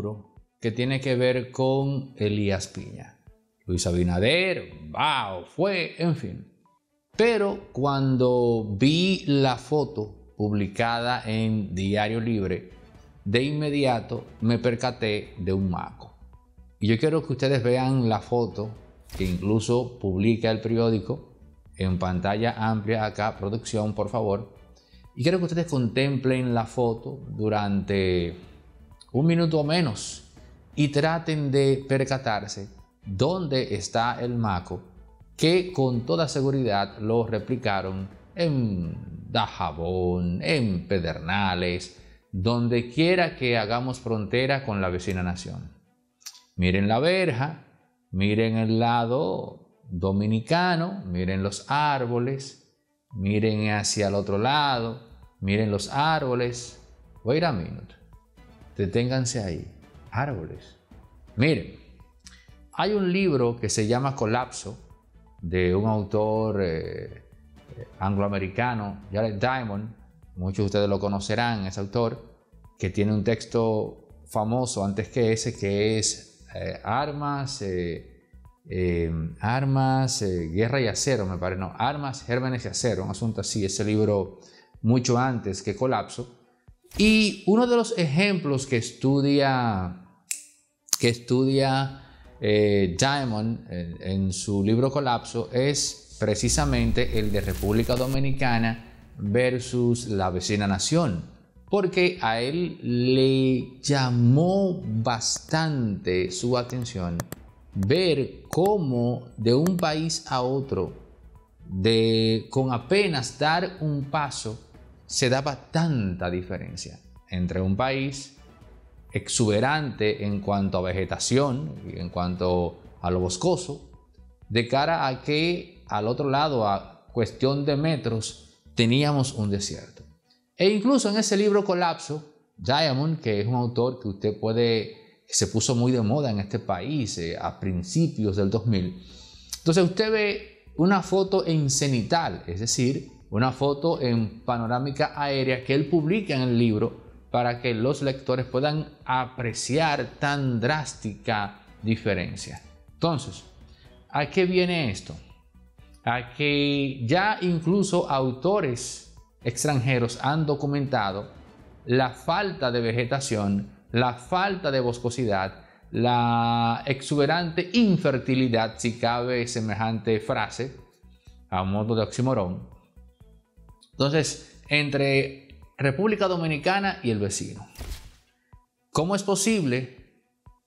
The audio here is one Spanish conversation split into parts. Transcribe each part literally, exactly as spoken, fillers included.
muro que tiene que ver con Elías Piña. Luis Abinader, va o fue, en fin. Pero cuando vi la foto publicada en Diario Libre, de inmediato me percaté de un maco. Y yo quiero que ustedes vean la foto que incluso publica el periódico en pantalla amplia acá, producción, por favor. Y quiero que ustedes contemplen la foto durante un minuto o menos y traten de percatarse dónde está el maco, que con toda seguridad lo replicaron en Dajabón, en Pedernales, donde quiera que hagamos frontera con la vecina nación. Miren la verja, miren el lado dominicano, miren los árboles, miren hacia el otro lado, miren los árboles. Wait a minute. Deténganse ahí. Árboles. Miren, hay un libro que se llama Colapso, de un autor eh, angloamericano, Jared Diamond. Muchos de ustedes lo conocerán, ese autor, que tiene un texto famoso antes que ese, que es eh, Armas, eh, eh, Armas, eh, Guerra y Acero, me parece, no, Armas, Gérmenes y Acero, un asunto así, ese libro mucho antes que Colapso. Y uno de los ejemplos que estudia, que estudia eh, Diamond en, en su libro Colapso es precisamente el de República Dominicana versus la vecina nación, porque a él le llamó bastante su atención ver cómo de un país a otro, de, con apenas dar un paso, se daba tanta diferencia entre un país exuberante en cuanto a vegetación y en cuanto a lo boscoso, de cara a que al otro lado, a cuestión de metros, teníamos un desierto. E incluso en ese libro Colapso, Diamond, que es un autor que usted puede, que se puso muy de moda en este país eh, a principios del dos mil, entonces usted ve una foto en cenital, es decir, una foto en panorámica aérea que él publica en el libro para que los lectores puedan apreciar tan drástica diferencia. Entonces, ¿a qué viene esto? A que ya incluso autores extranjeros han documentado la falta de vegetación, la falta de boscosidad, la exuberante infertilidad, si cabe semejante frase, a modo de oxímoron. Entonces, entre República Dominicana y el vecino, ¿cómo es posible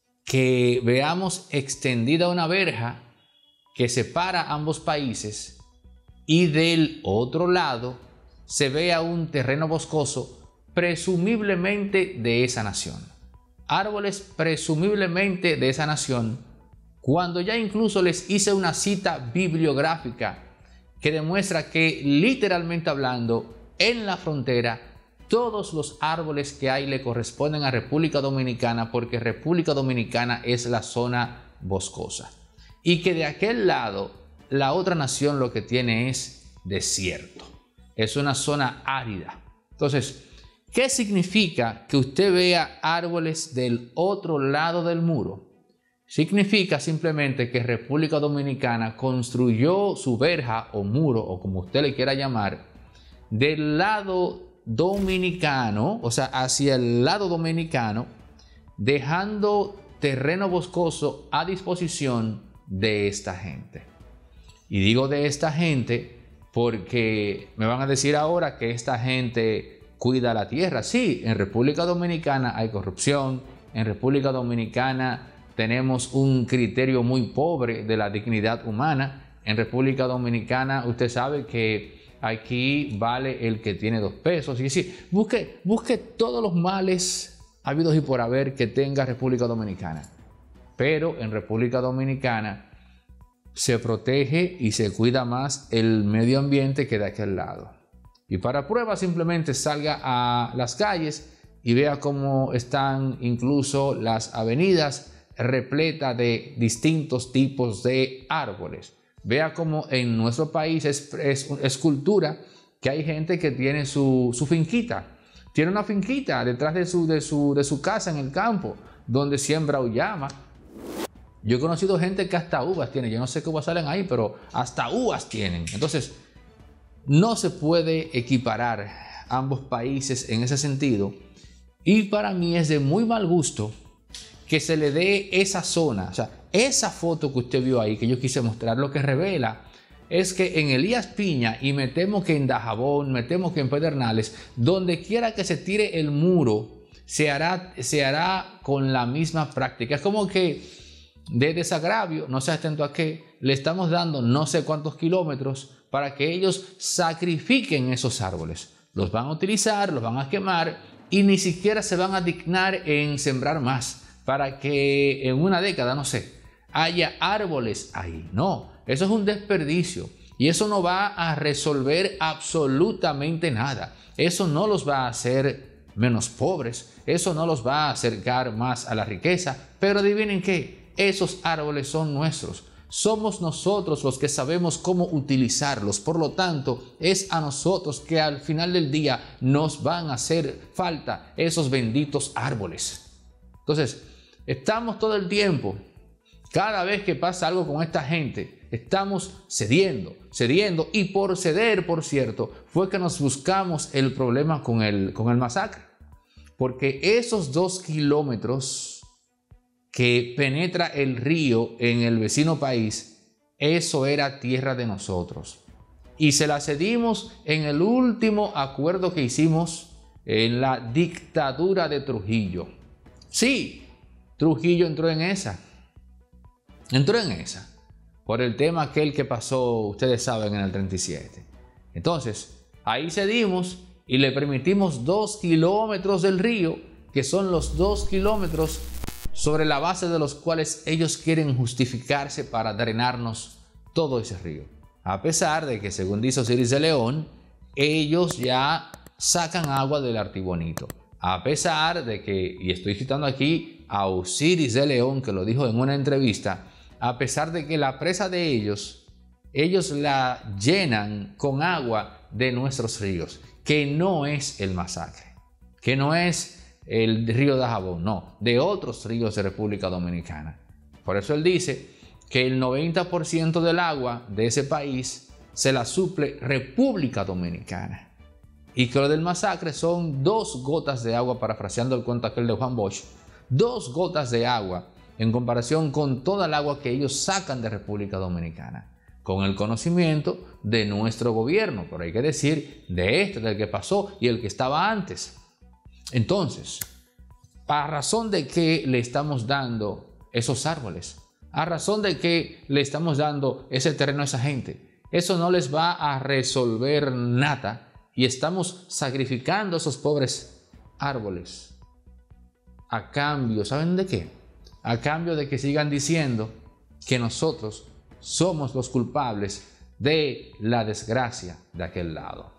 que veamos extendida una verja que separa ambos países y del otro lado se vea un terreno boscoso presumiblemente de esa nación? Árboles presumiblemente de esa nación, cuando ya incluso les hice una cita bibliográfica que demuestra que, literalmente hablando, en la frontera todos los árboles que hay le corresponden a República Dominicana, porque República Dominicana es la zona boscosa, y que de aquel lado la otra nación lo que tiene es desierto, es una zona árida. Entonces, ¿qué significa que usted vea árboles del otro lado del muro? Significa simplemente que República Dominicana construyó su verja o muro, o como usted le quiera llamar, del lado dominicano, o sea, hacia el lado dominicano, dejando terreno boscoso a disposición de esta gente. Y digo de esta gente porque me van a decir ahora que esta gente cuida la tierra. Sí, en República Dominicana hay corrupción, en República Dominicana tenemos un criterio muy pobre de la dignidad humana. En República Dominicana usted sabe que aquí vale el que tiene dos pesos. Y decir, busque, busque todos los males habidos y por haber que tenga República Dominicana. Pero en República Dominicana se protege y se cuida más el medio ambiente que de aquel lado. Y para prueba simplemente salga a las calles y vea cómo están incluso las avenidas repletas de distintos tipos de árboles. Vea cómo en nuestro país es, es, es cultura que hay gente que tiene su, su finquita. Tiene una finquita detrás de su, de, su, de su casa en el campo, donde siembra uyama. Yo he conocido gente que hasta uvas tiene. Yo no sé qué uvas salen ahí, pero hasta uvas tienen. Entonces, no se puede equiparar ambos países en ese sentido. Y para mí es de muy mal gusto que se le dé esa zona. O sea, esa foto que usted vio ahí, que yo quise mostrar, lo que revela es que en Elías Piña, y me temo que en Dajabón, me temo que en Pedernales, donde quiera que se tire el muro, se hará, se hará con la misma práctica. Es como que de desagravio, no sé atento a qué, le estamos dando no sé cuántos kilómetros para que ellos sacrifiquen esos árboles. Los van a utilizar, los van a quemar y ni siquiera se van a dignar en sembrar más para que en una década, no sé, haya árboles ahí. No, eso es un desperdicio y eso no va a resolver absolutamente nada. Eso no los va a hacer menos pobres, eso no los va a acercar más a la riqueza, pero adivinen qué, esos árboles son nuestros. Somos nosotros los que sabemos cómo utilizarlos. Por lo tanto, es a nosotros que al final del día nos van a hacer falta esos benditos árboles. Entonces, estamos todo el tiempo, cada vez que pasa algo con esta gente, estamos cediendo, cediendo. Y por ceder, por cierto, fue que nos buscamos el problema con el, con el masacre. Porque esos dos kilómetros que penetra el río en el vecino país, eso era tierra de nosotros. Y se la cedimos en el último acuerdo que hicimos en la dictadura de Trujillo. Sí, Trujillo entró en esa. Entró en esa. Por el tema aquel que pasó, ustedes saben, en el treinta y siete. Entonces, ahí cedimos y le permitimos dos kilómetros del río, que son los dos kilómetros sobre la base de los cuales ellos quieren justificarse para drenarnos todo ese río. A pesar de que, según dice Osiris de León, ellos ya sacan agua del Artibonito. A pesar de que, y estoy citando aquí a Osiris de León, que lo dijo en una entrevista, a pesar de que la presa de ellos, ellos la llenan con agua de nuestros ríos, que no es el Masacre, que no es el río Dajabón, no, de otros ríos de República Dominicana. Por eso él dice que el noventa por ciento del agua de ese país se la suple República Dominicana. Y que lo del Masacre son dos gotas de agua, parafraseando el cuento aquel de Juan Bosch, dos gotas de agua en comparación con toda el agua que ellos sacan de República Dominicana, con el conocimiento de nuestro gobierno, pero hay que decir de este, del que pasó y el que estaba antes. Entonces, ¿a razón de qué le estamos dando esos árboles? ¿A razón de qué le estamos dando ese terreno a esa gente? Eso no les va a resolver nada y estamos sacrificando a esos pobres árboles. ¿A cambio? ¿Saben de qué? A cambio de que sigan diciendo que nosotros somos los culpables de la desgracia de aquel lado.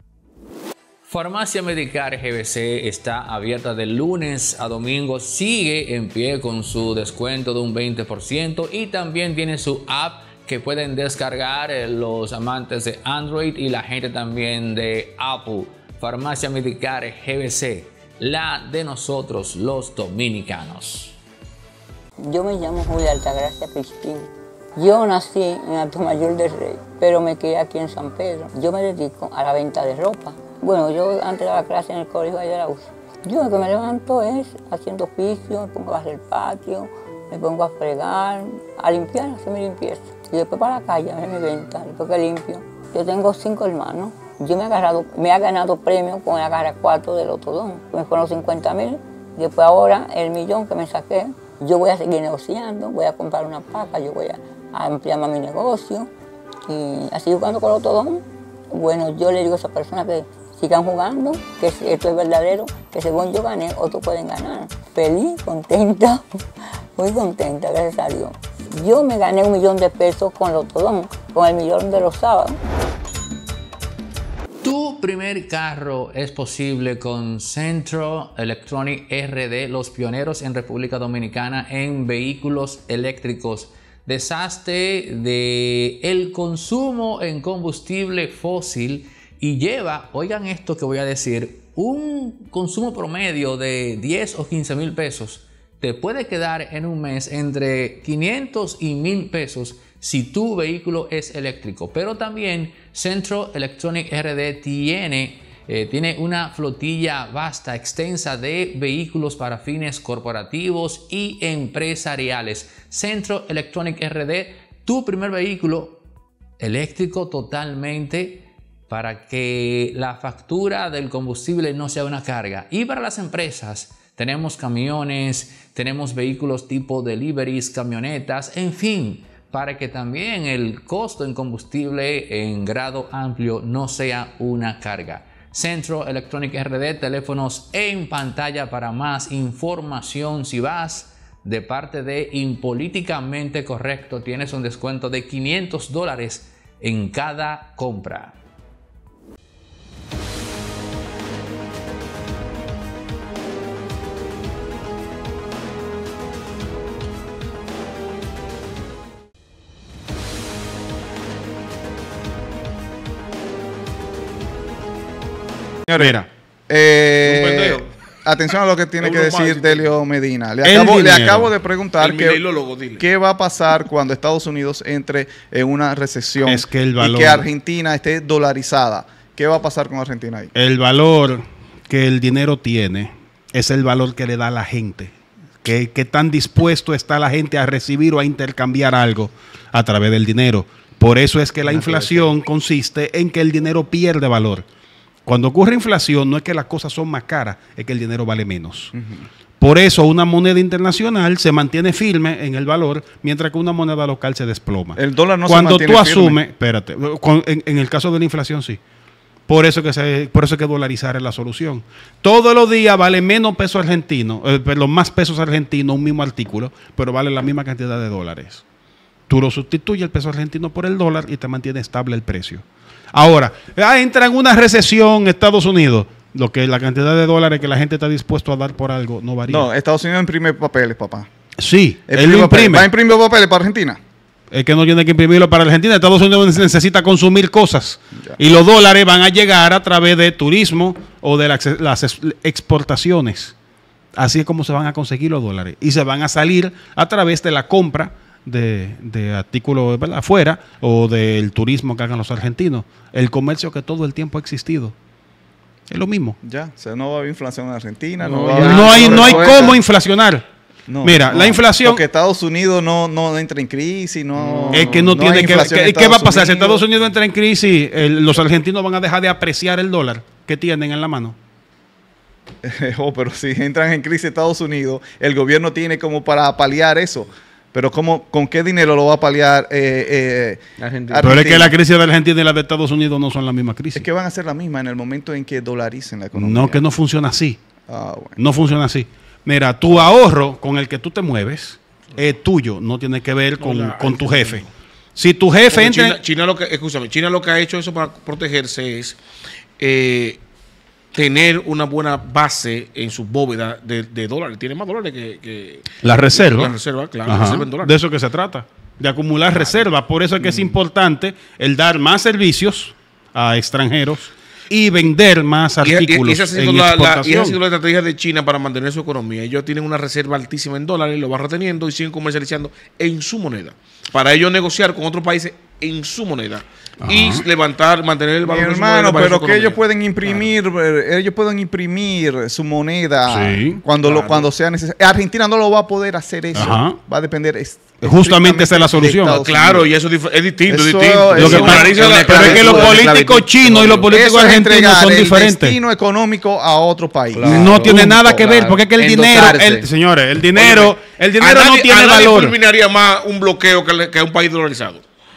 Farmacia Medicar G B C está abierta de lunes a domingo, sigue en pie con su descuento de un veinte por ciento y también tiene su app que pueden descargar los amantes de Android y la gente también de Apple. Farmacia Medicar G B C, la de nosotros los dominicanos. Yo me llamo Julia Altagracia Crispín. Yo nací en Atomayor del Rey, pero me crié aquí en San Pedro. Yo me dedico a la venta de ropa. Bueno, yo antes daba clase en el colegio de la U C. Yo lo que me levanto es haciendo oficio, me pongo a hacer el patio, me pongo a fregar, a limpiar, a hacer mi limpieza. Y después para la calle, a ver mi venta, después que limpio. Yo tengo cinco hermanos. Yo me he, agarrado, me he ganado premios con el agarra cuatro del Otodón. Me fueron cincuenta mil. Después ahora el millón que me saqué, yo voy a seguir negociando, voy a comprar una paca, yo voy a, a ampliar más mi negocio. Y así jugando con el Otodón. Bueno, yo le digo a esa persona que sigan jugando, que esto es verdadero, que según yo gané, otros pueden ganar. Feliz, contenta, muy contenta, gracias a Dios. Yo me gané un millón de pesos con el Otodón, con el millón de los sábados. Tu primer carro es posible con Centro Electronic R D, los pioneros en República Dominicana en vehículos eléctricos. Deshazte de el consumo en combustible fósil y lleva, oigan esto que voy a decir, un consumo promedio de diez o quince mil pesos te puede quedar en un mes entre quinientos y mil pesos si tu vehículo es eléctrico. Pero también Centro Electronic R D tiene, eh, tiene una flotilla vasta, extensa de vehículos para fines corporativos y empresariales. Centro Electronic R D, tu primer vehículo eléctrico totalmente, para que la factura del combustible no sea una carga. Y para las empresas, tenemos camiones, tenemos vehículos tipo deliveries, camionetas, en fin, para que también el costo en combustible en grado amplio no sea una carga. Centro Electronic R D, teléfonos en pantalla para más información. Si vas de parte de Impolíticamente Correcto, tienes un descuento de quinientos dólares en cada compra. Mira, eh, atención a lo que tiene que decir Delio Medina. Le acabo, le acabo de preguntar que, qué va a pasar cuando Estados Unidos entre en una recesión es que el valor, y que Argentina esté dolarizada. ¿Qué va a pasar con Argentina ahí? El valor que el dinero tiene es el valor que le da a la gente. Que, que tan dispuesto está la gente a recibir o a intercambiar algo a través del dinero. Por eso es que la inflación consiste en que el dinero pierde valor. Cuando ocurre inflación, no es que las cosas son más caras, es que el dinero vale menos. Uh-huh. Por eso una moneda internacional se mantiene firme en el valor, mientras que una moneda local se desploma. El dólar no Cuando se tú mantiene asumes, firme. espérate, en, en el caso de la inflación sí. Por eso que se, por eso que dolarizar es la solución. Todos los días vale menos peso argentino, eh, perdón, más pesos argentinos un mismo artículo, pero vale la misma cantidad de dólares. Tú lo sustituyes el peso argentino por el dólar y te mantiene estable el precio. Ahora, ah, entra en una recesión Estados Unidos, lo que la cantidad de dólares que la gente está dispuesto a dar por algo no varía. No, Estados Unidos imprime papeles, papá. Sí, él lo imprime. ¿Va a imprimir papeles para Argentina? Es que no tiene que imprimirlo para Argentina. Estados Unidos necesita consumir cosas. Ya. Y los dólares van a llegar a través de turismo o de las, las exportaciones. Así es como se van a conseguir los dólares. Y se van a salir a través de la compra de, de artículos, ¿verdad?, afuera, o del turismo que hagan los argentinos. El comercio que todo el tiempo ha existido. Es lo mismo. Ya, o sea, no va a haber inflación en Argentina. No, no, va a haber no hay, no hay respuesta. cómo inflacionar. No, Mira, no, la inflación... Porque Estados Unidos no, no entra en crisis, no... Es que no, no tiene que... ¿Qué, ¿qué va a pasar? Si Estados Unidos entra en crisis, el, los argentinos van a dejar de apreciar el dólar que tienen en la mano. Oh, pero si entran en crisis Estados Unidos, el gobierno tiene como para paliar eso. Pero ¿cómo, ¿con qué dinero lo va a paliar eh, eh, Argentina? Pero es que la crisis de Argentina y la de Estados Unidos no son la misma crisis. Es que van a ser la misma en el momento en que dolaricen la economía. No, que no funciona así. Ah, bueno. No funciona así. Mira, tu ahorro con el que tú te mueves es tuyo, no tiene que ver con, no, la, con tu jefe. Si tu jefe entra... China, China, lo que, escúchame, China lo que ha hecho eso para protegerse es eh, tener una buena base en sus bóvedas de, de dólares. Tiene más dólares que... que la reserva. La reserva, claro. La reserva en dólares. De eso que se trata, de acumular claro. reservas. Por eso es que mm. es importante el dar más servicios a extranjeros y vender más artículos. Y, y, esa ha sido la, la, y esa ha sido la estrategia de China para mantener su economía. Ellos tienen una reserva altísima en dólares, lo van reteniendo y siguen comercializando en su moneda. Para ellos negociar con otros países en su moneda. Ajá. Y levantar, mantener el valor. Mi hermano, pero que ellos pueden imprimir, claro. ellos pueden imprimir su moneda sí, cuando claro. lo, cuando sea necesario. Argentina no lo va a poder hacer eso. Ajá. Va a depender. Es, Justamente esa es la solución. Claro, y eso es distinto. Eso, distinto. Eso, lo que paraliza la, pero es que los políticos chinos y los políticos argentinos son diferentes. El destino económico a otro país. Claro. No tiene Punto, nada que ver, claro. porque es que el dinero, el, señores, el dinero, el dinero nadie, no tiene a nadie valor. Culminaría más un bloqueo que, que un país dolarizado.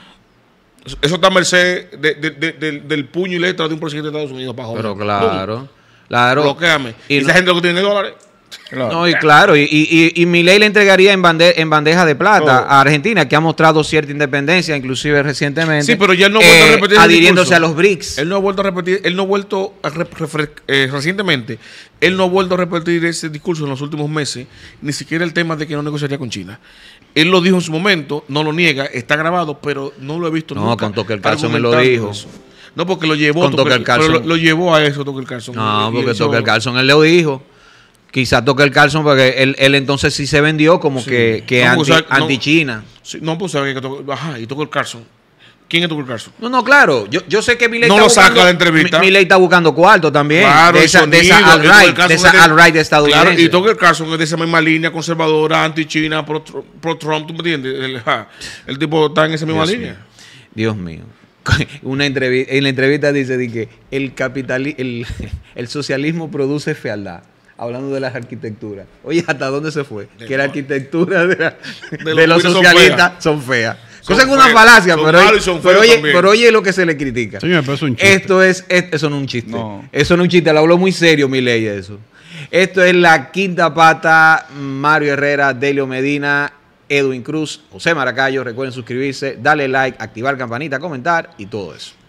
Eso, eso está a merced de, de, de, de, del puño y letra de un presidente de Estados Unidos para joder. Pero claro, ¿Dónde? claro. Bloquéame. Y, y esa no, gente lo que tiene dólares. Claro. No, y claro, y, y, y, y Milei le entregaría en, bande, en bandeja de plata oh. a Argentina, que ha mostrado cierta independencia, inclusive recientemente. Sí, pero ya él no ha vuelto eh, a repetir adhiriéndose a los B R I C S. Él no ha vuelto a repetir, él no ha vuelto a re, re, eh, recientemente, él no ha vuelto a repetir ese discurso en los últimos meses, ni siquiera el tema de que no negociaría con China. Él lo dijo en su momento, no lo niega, está grabado, pero no lo he visto no, nunca. No, con Tucker Carlson me lo dijo. Eso. No, porque lo llevó, con Tucker, Tucker Carlson. Pero lo, lo llevó a eso Tucker Carlson. No, y porque eso, Tucker Carlson él lo dijo. Quizá Tucker Carlson, porque él, él entonces sí se vendió como sí. que, que no, anti, no, anti-China. Sí, no, pues sabe que ajá, y Tucker Carlson. ¿Quién es Tucker Carlson? No, no, claro. Yo, yo sé que Milei no está lo saca buscando, la entrevista. Milei está buscando cuarto también. Claro, de esa, sonido, de esa alt-right, de esa alt-right estadounidense. Claro, y Tucker Carlson es de esa misma línea conservadora, anti-China, pro-Trump, pro ¿tú me entiendes? El, ja, el tipo está en esa misma Dios línea. Mío. Dios mío. Una entrevista, en la entrevista dice de que el, capitali el, el socialismo produce fealdad. Hablando de las arquitecturas. Oye, ¿hasta dónde se fue? De que la arquitectura de, la, de, de los socialistas son feas. Cosa que es una falacia, pero, pero, oye, pero oye lo que se le critica. Señor, pero es un chiste. Esto es, es, eso no es un chiste. No. Eso no es un chiste, lo habló muy serio Milei de eso. Esto es La Quinta Pata, Mario Herrera, Delio Medina, Edwin Cruz, José Maracayo. Recuerden suscribirse, darle like, activar campanita, comentar y todo eso.